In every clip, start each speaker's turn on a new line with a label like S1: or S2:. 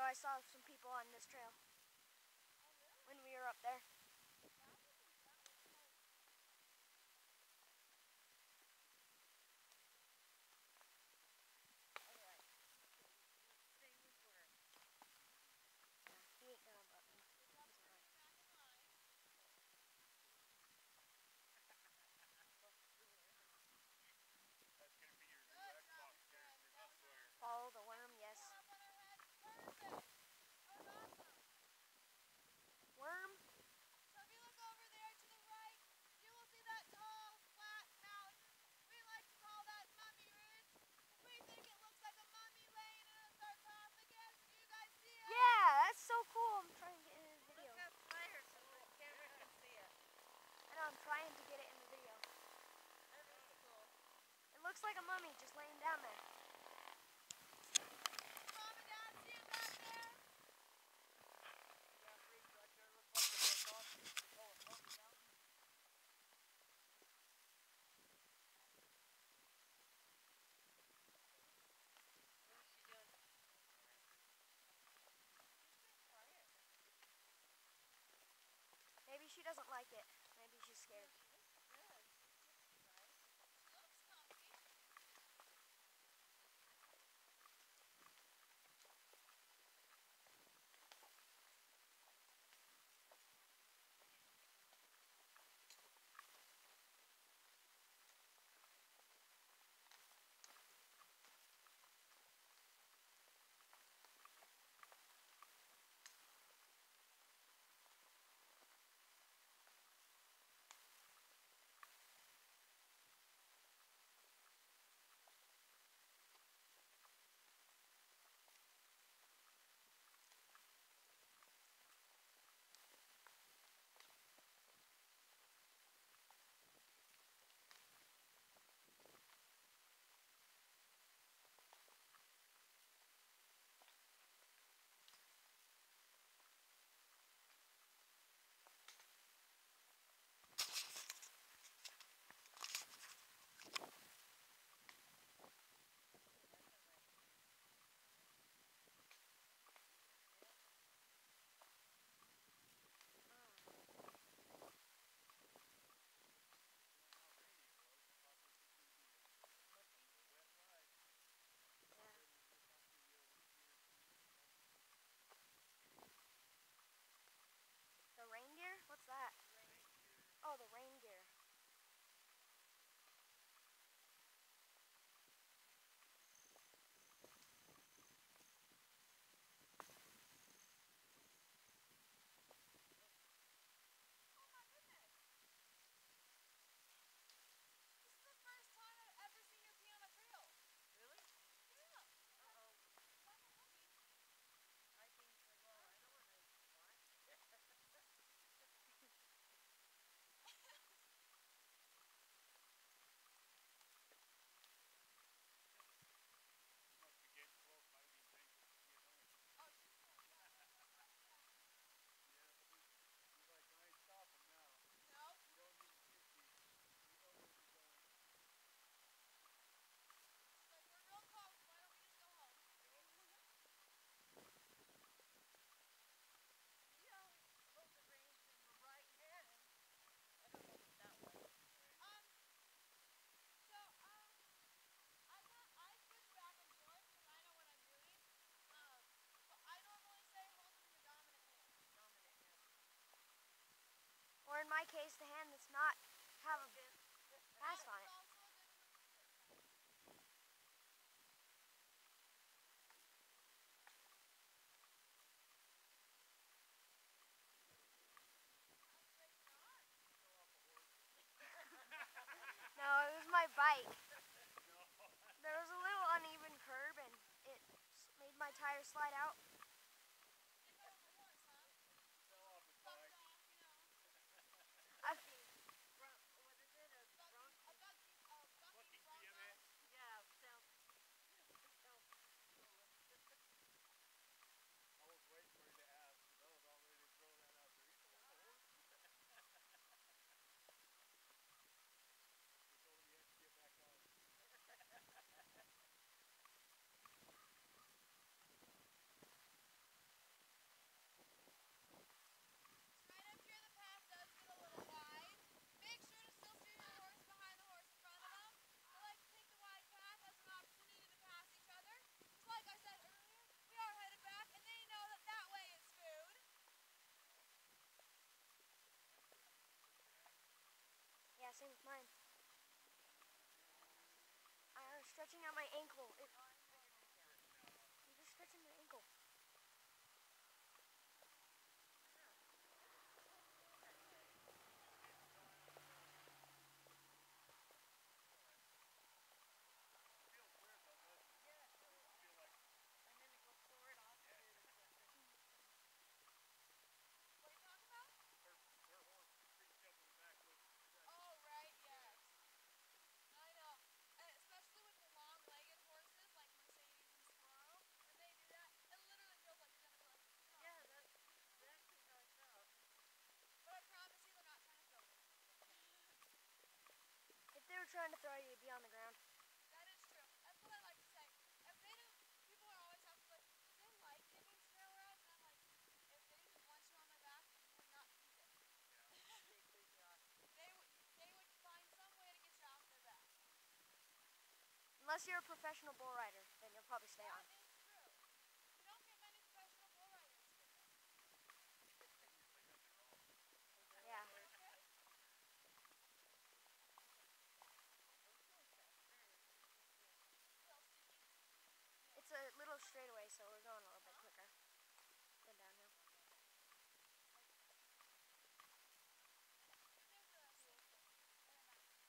S1: I saw some people on this trail when we were up there. He ain't gonna butt me. Follow the worm, yes. Worm?
S2: So if you look over there to the right, you will see that tall, flat mountain. We like to call that Mummy Ridge. We think it looks like a mummy laying in a sarcophagus. Do you guys see it?
S1: Yeah, that's so cool. I'm trying to get it in the video.
S2: Look up higher so the camera can see it.
S1: I know, I'm trying to get it in the video.
S2: That is cool.
S1: It looks like a mummy just laying down there.
S2: Mom and Dad, see it back there?
S3: That ridge right there looks like the sarcophagus. They call it Mummy Mountain.
S2: What is she doing? She's quiet.
S1: Maybe she doesn't like it. Maybe she's scared. The reindeer? What's that? Oh, the reindeer.
S2: Oh my goodness. This is the first time I've ever seen your pee on a trail. Really? Yeah. Uh-oh. Like a monkey. I think, well, I don't want to watch.
S3: You must be getting close. Might be dangerous to get home.
S2: Oh, she's going fast.
S3: Yeah, she's like, I ain't stopping now.
S2: No.
S3: You don't need to shoot me. We know where you're going.
S2: She's like, we're real close. Why don't we just go home?
S4: You always hold the reins in your right hand. I don't know what that was.
S2: I switch back and forth because I know what I'm doing. But I normally say hold it in the dominant hand.
S4: Dominant hand.
S1: Or in my case, the hand that's not have a fast on it.
S2: Also a good one. That's great start.
S3: Fell off a horse.
S1: No, it was my bike.
S3: No.
S1: There was a little uneven curb and it made my tire slide out.
S2: You fell off a horse, huh?
S3: Fell off his
S2: Bucked
S3: bike.
S2: off, you know.
S1: I,
S4: What is it? A bronc?
S2: A bucking
S3: Bucking
S2: bronco.
S3: BMX.
S4: Yeah, sounds.
S3: I was waiting for you to ask, because I was all ready to throw that out there. You know, there's a horse. He told me he had to get back on.
S1: Unless you're a professional bull rider, then you'll probably stay on.
S2: That is true. We don't get many professional bull riders here.
S1: Yeah.
S2: Okay? Real sticky.
S1: It's a little straightaway, so we're going a little bit quicker than downhill.
S2: There's a system. And a map.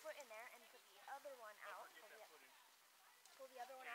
S1: foot in there and put the other one out.
S3: Get that foot in.
S1: Pull the other one